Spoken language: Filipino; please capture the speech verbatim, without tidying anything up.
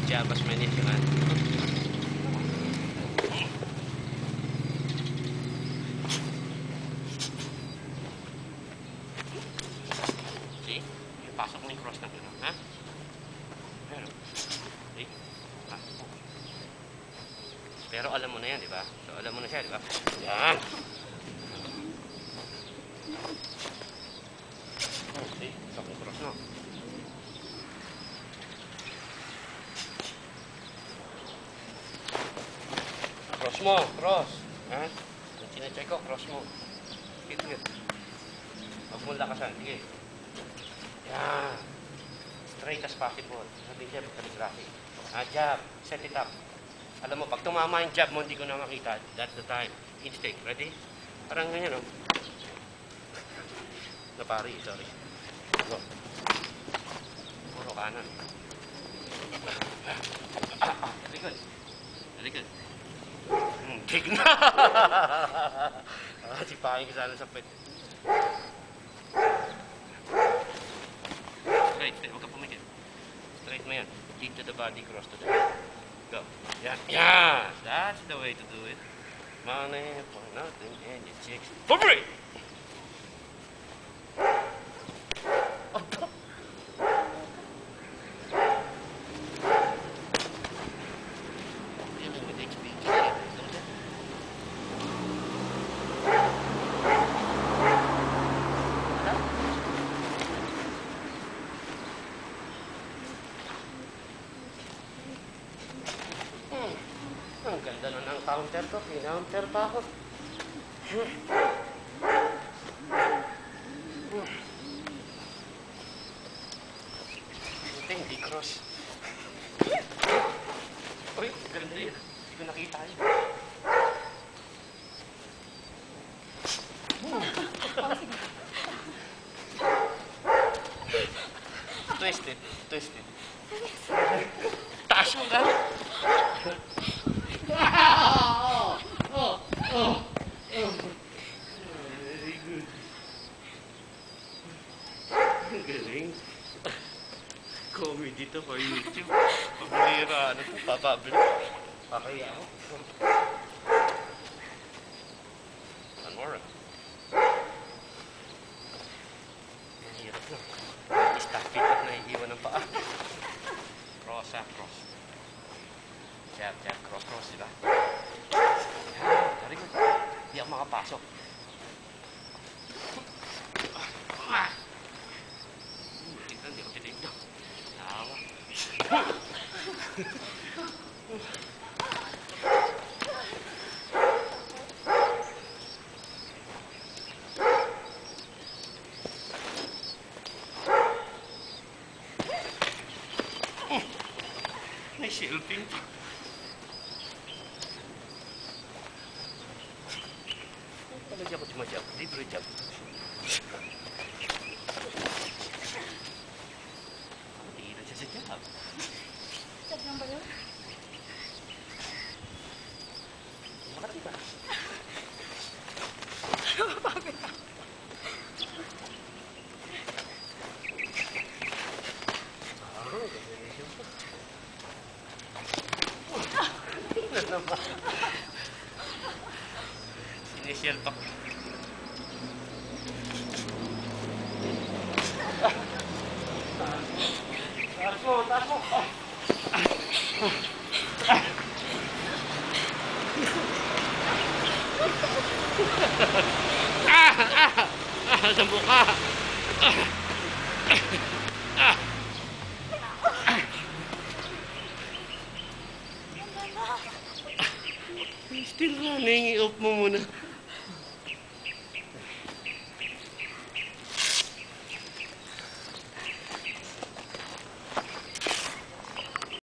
jab as many as you want. See? Pasok mo yung cross na gano'n, ha? Pero, see? Pasok mo. Pero alam mo na yan, di ba? So, alam mo na siya, di ba? Yan! Oh, see? Pasok yung cross, no? Cross mo, cross. Ha? Ang sinecheck ko, cross mo. Sige, sige. Huwag mo lakasan, sige. Yan. Straight as possible. Sabihin siya, calligraphy. Ah, jab. Set it up. Alam mo, pag tumama yung jab mo, hindi ko na makita. That's the time. Instinct. Ready? Parang ganyan, no? Napari, sorry. Go. Puro kanan. Ah, ah, very good. Very good. Hmm, kick na! Ah, sipahin ko sana sa pwede. Straight, straight. Huwag ka pumikit. Straight mo yan. Kick to the body, cross to the head. Go. Yan. Yan! That's the way to do it. Money for nothing and your chicks for free! Ang ganda na ng counter ko. Kinounter pa ako. Buti, hindi cross. Uy, ganda yun. Hindi ko nakita yun. Twisted. Twisted. Taas mo ka. Oh, oh, oh, oh. Very good. Galing. Comedy to for YouTube. Pabulira, ano po, papabili. Pakaya ako. One more. Ang hirap na. Stop it at naiiwan ng paa. Cross, ah, cross. Jab, jab, cross, cross, diba? Very good. Hindi ako makapasok. Ah! Tignan, hindi ako titignan. Tawa. May shielding pa. Kalau jab cuma jab, dia beri jab. Tidak saja jab. Jab yang baru. Makasih pak. Initial talk. Taas mo, taas mo. Ah, ah, ah, sa mukha. Ah, ah. Still running, i-off mo muna.